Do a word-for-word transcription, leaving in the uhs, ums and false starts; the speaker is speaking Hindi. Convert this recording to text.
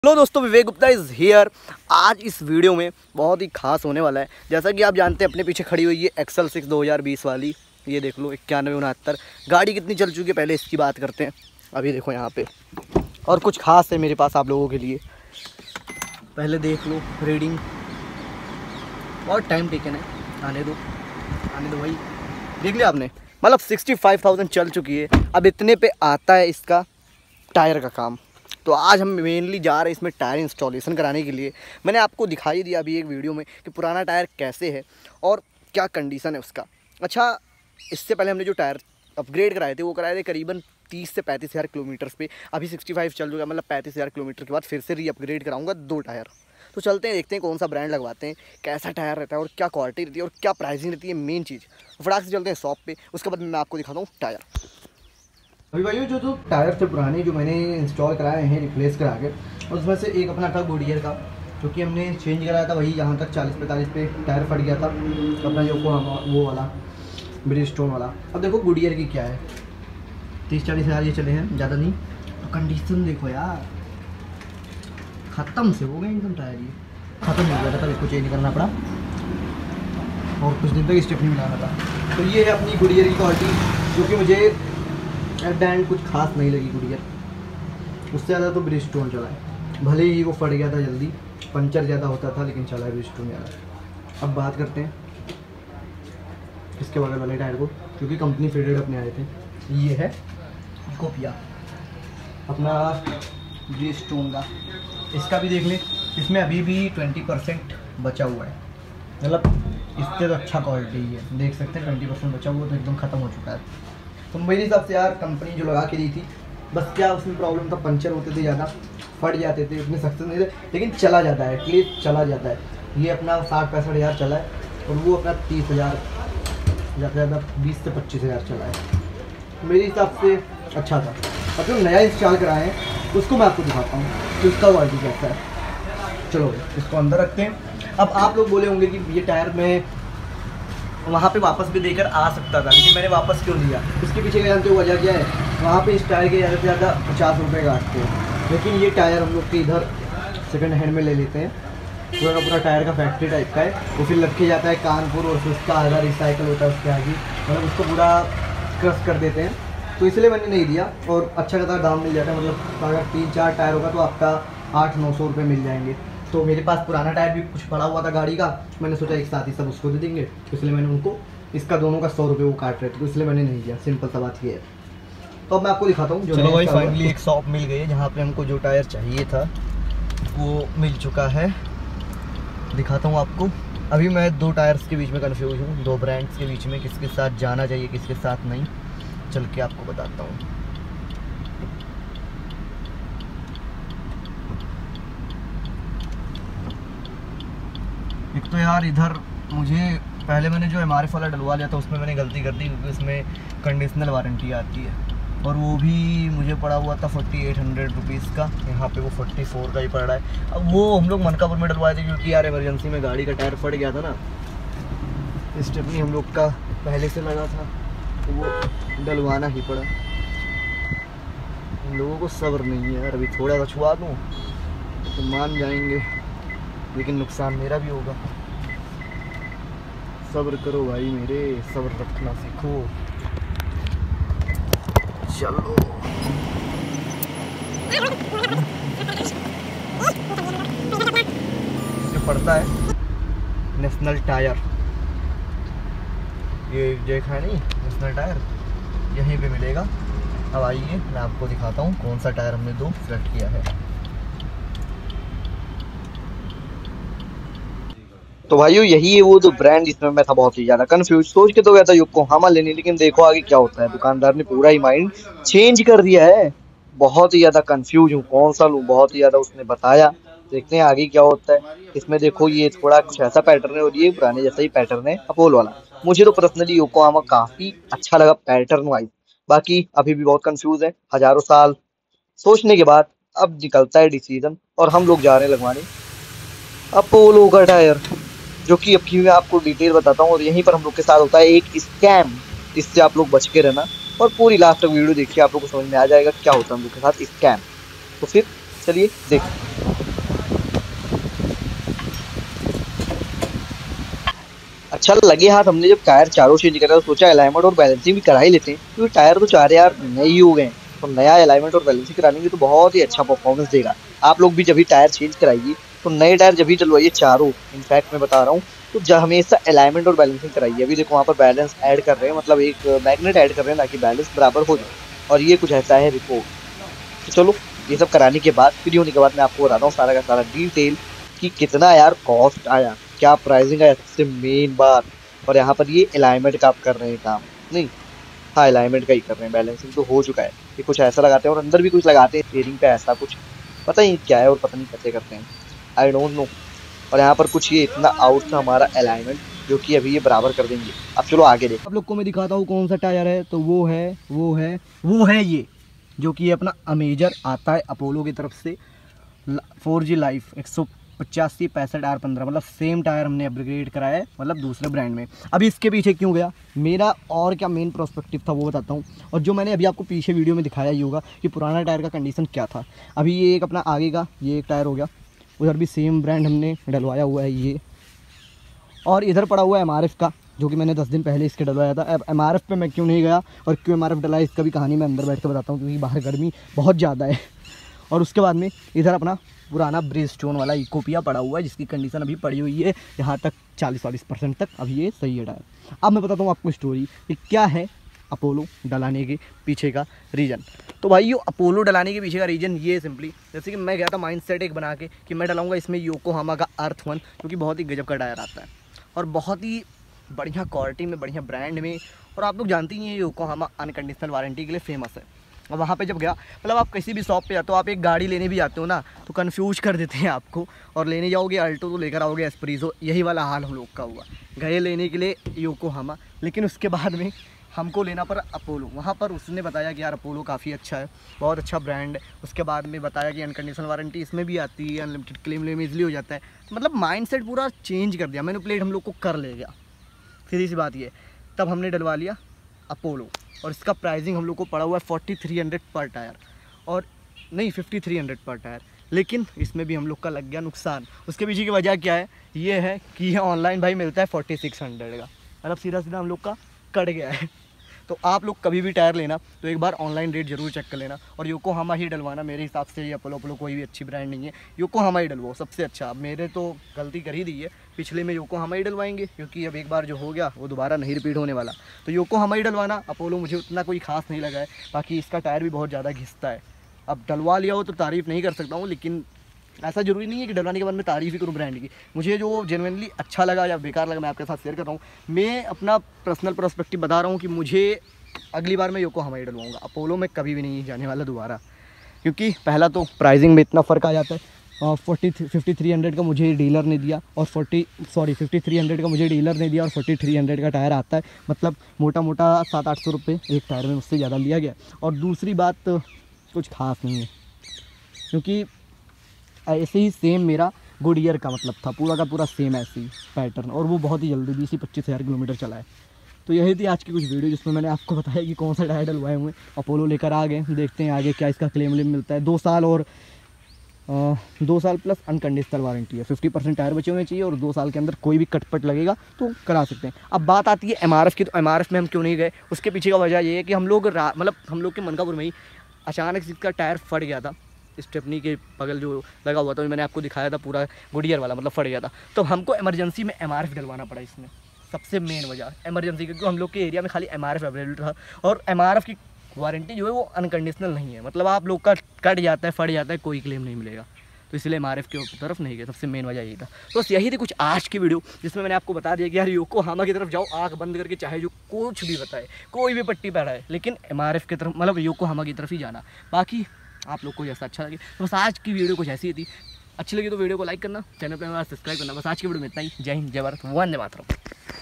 हेलो दोस्तों, विवेक गुप्ता इज़ हियर। आज इस वीडियो में बहुत ही खास होने वाला है। जैसा कि आप जानते हैं, अपने पीछे खड़ी हुई है एक्सल सिक्स दो हज़ार बीस वाली। ये देख लो, इक्यानवे उनहत्तर गाड़ी कितनी चल चुकी है पहले इसकी बात करते हैं। अभी देखो यहाँ पे, और कुछ खास है मेरे पास आप लोगों के लिए। पहले देख लो रीडिंग, बहुत टाइम टेकन है। आने दो आने दो भाई, देख लिया आपने। मतलब सिक्सटी फाइव थाउजेंड चल चुकी है। अब इतने पे आता है इसका टायर का काम। तो आज हम मेनली जा रहे हैं इसमें टायर इंस्टॉलेशन कराने के लिए। मैंने आपको दिखाई दिया अभी एक वीडियो में कि पुराना टायर कैसे है और क्या कंडीशन है उसका। अच्छा, इससे पहले हमने जो टायर अपग्रेड कराए थे वो कराए थे करीबन तीस से पैंतीस हज़ार किलोमीटर्स पे। अभी सिक्सटी फाइव चल चुका, मतलब पैंतीस हज़ार किलोमीटर के बाद फिर से री अपग्रेड कराऊंगा दो टायर। तो चलते हैं, देखते हैं कौन सा ब्रांड लगवाते हैं, कैसा टायर रहता है और क्या क्वालिटी रहती है और क्या प्राइसिंग रहती है। मेन चीज़ फटाक से चलते हैं शॉप पे, उसके बाद मैं आपको दिखाता हूँ टायर। अभी भाई जो जो टायर थे पुराने जो मैंने इंस्टॉल कराए हैं रिप्लेस करा के, उसमें से एक अपना था गुडियर का, क्योंकि हमने चेंज कराया था वही यहाँ तक चालीस पैंतालीस पे टायर फट गया था अपना जो वो वाला ब्रिजस्टोन वाला। अब देखो गुडियर की क्या है, तीस चालीस हज़ार ये चले हैं, ज़्यादा नहीं। तो कंडीशन देखो यार, ख़त्म से हो गए एकदम टायर, ये ख़त्म हो गया था, तब इसको चेंज करना पड़ा और कुछ दिन तक स्टेपनी मिलाना था। तो ये है अपनी गुडियर की क्वालिटी, जो कि मुझे एट द एंड कुछ खास नहीं लगी गुडियर। उससे ज़्यादा तो ब्रिजस्टोन चला है, भले ही वो फट गया था जल्दी, पंचर ज़्यादा होता था, लेकिन चला है ब्रिजस्टोन ज़्यादा। अब बात करते हैं इसके बगल वाले टायर को, क्योंकि कंपनी फिटेड अपने आए थे। ये है कोपिया अपना ब्रिजस्टोन का, इसका भी देख लें। इसमें अभी भी ट्वेंटी परसेंट बचा हुआ है, मतलब इससे तो अच्छा क्वालिटी है, देख सकते हैं ट्वेंटी परसेंट बचा हुआ, तो एकदम ख़त्म हो चुका है। तो मेरे हिसाब से यार कंपनी जो लगा के दी थी, बस क्या उसमें प्रॉब्लम था, पंचर होते थे ज़्यादा, फट जाते थे, उतने सक्सेस नहीं थे, लेकिन चला जाता है, एटलीस्ट चला जाता है। ये अपना साठ पैंसठ हज़ार चला है और वो अपना तीस हज़ार ज़्यादा से ज़्यादा बीस से पच्चीस हज़ार चला है। मेरे हिसाब से अच्छा था। अब जो नया इंस्टॉल कराए हैं उसको मैं आपको दिखाता हूँ कि उसका क्वालिटी कैसा है। चलो इसको अंदर रखते हैं। अब आप लोग बोले होंगे कि ये टायर में वहाँ पे वापस भी देकर आ सकता था, लेकिन मैंने वापस क्यों लिया, इसके पीछे जानते हो वजह क्या है। वहाँ पे इस टायर के ज़्यादा से ज़्यादा पचास रुपये काटते हैं, लेकिन ये टायर हम लोग के इधर सेकंड हैंड में ले लेते हैं। पूरा पूरा टायर का फैक्ट्री टाइप का है, वो फिर रखे जाता है कानपुर, और फिर उसका आधा रिसाइकल होता है उसके आगे, मतलब उसको पूरा क्रश कर देते हैं। तो इसलिए मैंने नहीं दिया, और अच्छा खासा दाम मिल जाता है, मतलब अगर तीन चार टायर होगा तो आपका आठ नौ सौ रुपये मिल जाएंगे। तो मेरे पास पुराना टायर भी कुछ पड़ा हुआ था गाड़ी का, मैंने सोचा एक साथ ही सब उसको दे देंगे, इसलिए मैंने उनको इसका दोनों का सौ रुपये वो काट रहे थे, तो इसलिए मैंने नहीं दिया। सिंपल सा बात ये है। तो अब मैं आपको दिखाता हूँ। चलो भाई, फाइनली एक शॉप मिल गई है जहाँ पे हमको जो टायर चाहिए था वो मिल चुका है। दिखाता हूँ आपको। अभी मैं दो टायर्स के बीच में कन्फ्यूज हूँ, दो ब्रांड्स के बीच में, किसके साथ जाना चाहिए किसके साथ नहीं। चल के आपको बताता हूँ। एक तो यार इधर मुझे पहले मैंने जो एम आर एफ वाला डलवा लिया था उसमें मैंने गलती कर दी, क्योंकि उसमें कंडीशनल वारंटी आती है, और वो भी मुझे पड़ा हुआ था फोर्टी एट हंड्रेड रुपीज़ का। यहाँ पे वो फोर्टी फोर का ही पड़ रहा है। अब वो हम लोग मनकापुर में डलवाए थे, क्योंकि यार इमरजेंसी में गाड़ी का टायर फट गया था ना, स्टेपनी हम लोग का पहले से लगा था, तो वो डलवाना ही पड़ा। इन लोगों को सब्र नहीं है यार, अभी थोड़ा सा छुआ दूँ तो मान जाएंगे, लेकिन नुकसान मेरा भी होगा। सब्र करो भाई मेरे, सब्र रखना सीखो। चलो जो पड़ता है नेशनल टायर, ये देखा है नहीं, नेशनल टायर यहीं पे मिलेगा। अब आइए मैं आपको दिखाता हूँ कौन सा टायर हमने दो सेलेक्ट किया है। तो भाइयों यही है वो जो ब्रांड जिसमें मैं था बहुत ही ज़्यादा कंफ्यूज, सोच के तो गया था योकोहामा लेने, लेकिन देखो आगे क्या होता है, दुकानदार ने पूरा ही माइंड चेंज कर दिया है। बहुत ही ज़्यादा कंफ्यूज हूँ कौन सा लूँ, बहुत ही ज़्यादा उसने बताया, देखते हैं आगे क्या होता है। इसमें देखो ये थोड़ा कुछ ऐसा पैटर्न है और ये पुराने जैसा ही पैटर्न है अपोलो वाला। मुझे तो पर्सनली योकोहामा काफ़ी अच्छा लगा पैटर्न वाइज, बाकी अभी भी बहुत कंफ्यूज है। हज़ारों साल सोचने के बाद अब निकलता है डिसीजन, और हम लोग जा रहे हैं लगवाने अपोलो का टायर, जो कि अब मैं आपको डिटेल बताता हूँ। और यहीं पर हम लोग के साथ होता है एक स्कैम, इससे आप लोग बच के रहना, और पूरी लास्ट तक वीडियो देखिए, आप लोग को समझ में आ जाएगा क्या होता है हम लोग के साथ स्कैम। तो फिर चलिए देखते हैं। अच्छा लगे हाथ, हमने जब टायर चारों चेंज करा तो सोचा अलाइनमेंट और बैलेंसिंग भी करा ही लेते हैं, क्योंकि टायर तो चार यार नए ही हो गए हैं, तो नया अलाइनमेंट और बैलेंसिंग कराने की तो बहुत ही अच्छा परफॉर्मेंस देगा। आप लोग भी जब भी टायर चेंज कराइए तो नए टायर जब भी डलवाइए चारों, इनफैक्ट मैं बता रहा हूँ, तो जब हमेशा अलाइनमेंट और बैलेंसिंग कराइए। अभी देखो वहाँ पर बैलेंस ऐड कर रहे हैं, मतलब एक मैग्नेट ऐड कर रहे हैं ताकि बैलेंस बराबर हो जाए, और ये कुछ ऐसा है रिपोर्ट। तो चलो ये सब कराने के बाद, फ्री होने के बाद मैं आपको बताता हूँ सारा का सारा डिटेल कि कितना यार कॉस्ट आया, क्या प्राइसिंग आया, सबसे मेन बात। और यहाँ पर ये अलाइनमेंट का आप कर रहे हैं काम, नहीं हाँ अलाइनमेंट का ही कर रहे हैं, बैलेंसिंग तो हो चुका है। ये कुछ ऐसा लगाते हैं और अंदर भी कुछ लगाते हैं स्टीयरिंग पे, ऐसा कुछ पता ही क्या है और पता नहीं कैसे करते हैं, आई डोंट नो। और यहाँ पर कुछ ये इतना आउट था हमारा अलाइनमेंट, जो कि अभी ये बराबर कर देंगे। अब चलो आगे देखो, आप लोग को मैं दिखाता हूँ कौन सा टायर है। तो वो है वो है वो है ये, जो कि अपना अमेजर आता है अपोलो की तरफ से, फोर जी लाइफ एक सौ पचासी पैंसठ आर पंद्रह, मतलब सेम टायर हमने अपग्रेड कराया है, मतलब दूसरे ब्रांड में। अभी इसके पीछे क्यों गया मेरा और क्या मेन प्रोस्पेक्टिव था वो बताता हूँ। और जो मैंने अभी आपको पीछे वीडियो में दिखाया ही होगा कि पुराना टायर का कंडीशन क्या था। अभी ये एक अपना आगे का ये एक टायर हो गया, उधर भी सेम ब्रांड हमने डलवाया हुआ है ये, और इधर पड़ा हुआ है एम आर एफ का, जो कि मैंने दस दिन पहले इसके डलवाया था। अब एम आर एफ पे मैं क्यों नहीं गया और क्यों एम आर एफ डलाया, इसका भी कहानी मैं अंदर बैठ कर बताता हूँ, क्योंकि बाहर गर्मी बहुत ज़्यादा है। और उसके बाद में इधर अपना पुराना ब्रिज स्टोन वाला इकोपिया पड़ा हुआ है, जिसकी कंडीशन अभी पड़ी हुई है यहाँ तक चालीस वालीस परसेंट तक, अभी ये सही है टायर। अब मैं बताता हूँ आपको स्टोरी कि क्या है अपोलो डलाने के पीछे का रीज़न। तो भाई ये अपोलो डलाने के पीछे का रीज़न ये सिंपली, जैसे कि मैं गया था माइंड सेट एक बना के कि मैं डलाऊंगा इसमें योकोहामा का अर्थ वन, क्योंकि बहुत ही गजब का टायर आता है और बहुत ही बढ़िया क्वालिटी में, बढ़िया ब्रांड में। और आप लोग जानते ही हैं योकोहामा अनकंडीशनल वारंटी के लिए फेमस है। और वहाँ पे जब गया, मतलब आप किसी भी शॉप पे जाते हो, आप एक गाड़ी लेने भी जाते हो ना तो कंफ्यूज कर देते हैं आपको, और लेने जाओगे अल्टो तो लेकर आओगे एस्प्रीजो, यही वाला हाल हम लोग का हुआ। गए लेने के लिए योकोहामा, लेकिन उसके बाद में हमको लेना पड़ा अपोलो। वहाँ पर उसने बताया कि यार अपोलो काफ़ी अच्छा है, बहुत अच्छा ब्रांड है। उसके बाद में बताया कि अनकंडीशनल वारंटी इसमें भी आती है, अनलिमिटेड क्लेम लेम ईजिली हो जाता है। मतलब माइंडसेट पूरा चेंज कर दिया, मैनिपुलेट हम लोग को कर ले गया, सीधी सी बात ये। तब हमने डलवा लिया अपोलो, और इसका प्राइसिंग हम लोग को पड़ा हुआ है फोर्टी थ्री हंड्रेड पर टायर, और नहीं फिफ्टी थ्री हंड्रेड पर टायर। लेकिन इसमें भी हम लोग का लग गया नुकसान। उसके पीछे की वजह क्या है, ये है कि ये ऑनलाइन भाई मिलता है फोर्टी सिक्स हंड्रेड का, मतलब सीधा सीधा हम लोग का कट गया है। तो आप लोग कभी भी टायर लेना तो एक बार ऑनलाइन रेट जरूर चेक कर लेना, और योकोहामा ही डलवाना। मेरे हिसाब से ये अपोलो अपोलो कोई भी अच्छी ब्रांड नहीं है, योकोहामा ही डलवाओ सबसे अच्छा। अब मेरे तो गलती कर ही दी है, पिछले में योकोहामा ही डलवाएंगे, क्योंकि अब एक बार जो हो गया वो दोबारा नहीं रिपीट होने वाला। तो योकोहामा ही डलवाना, अपोलो मुझे उतना कोई खास नहीं लगा है। बाकी इसका टायर भी बहुत ज़्यादा घिसता है। अब डलवा लिया हो तो तारीफ़ नहीं कर सकता हूँ, लेकिन ऐसा जरूरी नहीं है कि डलवाने के बाद में तारीफ़ ही करूँ ब्रांड की। मुझे जो जेन्युइनली अच्छा लगा या बेकार लगा मैं आपके साथ शेयर कर रहा हूँ। मैं अपना पर्सनल पर्सपेक्टिव बता रहा हूँ कि मुझे अगली बार मैं योकोहामा ही डलवाऊँगा, अपोलो में कभी भी नहीं जाने वाला दोबारा। क्योंकि पहला तो प्राइसिंग में इतना फ़र्क आ जाता है। फोर्टी फिफ्टी थ्री हंड्रेड का मुझे डीलर ने दिया, और forty sorry fifty three hundred का मुझे डीलर ने दिया, और फोर्टी थ्री हंड्रेड का टायर आता है। मतलब मोटा मोटा सात आठ सौ रुपये एक टायर में मुझसे ज़्यादा लिया गया। और दूसरी बात तो कुछ खास नहीं है, क्योंकि ऐसे ही सेम मेरा गुडियर का मतलब था, पूरा का पूरा सेम ऐसे ही पैटर्न, और वो बहुत ही जल्दी बीस ही पच्चीस हज़ार किलोमीटर चला है। तो यही थी आज की कुछ वीडियो, जिसमें मैंने आपको बताया कि कौन सा टायर डलवाए हुए। अपोलो लेकर आ गए, देखते हैं आगे क्या इसका क्लेम व्लेम मिलता है। दो साल और आ, दो साल प्लस अनकंडीशनल वारंटी है, फिफ्टी परसेंट टायर बचे होने चाहिए, और दो साल के अंदर कोई भी कटपट लगेगा तो करा सकते हैं। अब बात आती है एम आर एफ की, तो एम आर एफ में हम क्यों नहीं गए, उसके पीछे का वजह ये है कि हम लोग मतलब हम लोग के मनकापुर में ही अचानक से इसका टायर फट गया था, स्टेपनी के बगल जो लगा हुआ था, मैंने आपको दिखाया था पूरा गुडियर वाला, मतलब फट गया था। तो हमको इमरजेंसी में एम आर एफ डलवाना पड़ा इसमें, सबसे मेन वजह इमरजेंसी, क्योंकि हम लोग के एरिया में खाली एम आर एफ अवेलेबल था, और एम आर एफ की वारंटी जो है वो अनकंडीशनल नहीं है, मतलब आप लोग का कट जाता है फट जाता है कोई क्लेम नहीं मिलेगा। तो इसलिए एम आर एफ की तरफ नहीं गए, सबसे मेन वजह यही था। तो बस यही थी कुछ आज की वीडियो, जिसमें मैंने आपको बता दिया कि यार योकोहामा की तरफ जाओ आँख बंद करके, चाहे जो कुछ भी बताए, कोई भी पट्टी पढ़ाए, लेकिन एम आर एफ की तरफ मतलब योकोहामा की तरफ ही जाना। बाकी आप लोग को जैसा अच्छा लगे। तो बस आज की वीडियो कुछ ऐसी ही थी, अच्छी लगी तो वीडियो को लाइक करना, चैनल पर सब्सक्राइब करना। बस आज की वीडियो में इतना ही। जय हिंद, जय भारत, वंदे मातरम।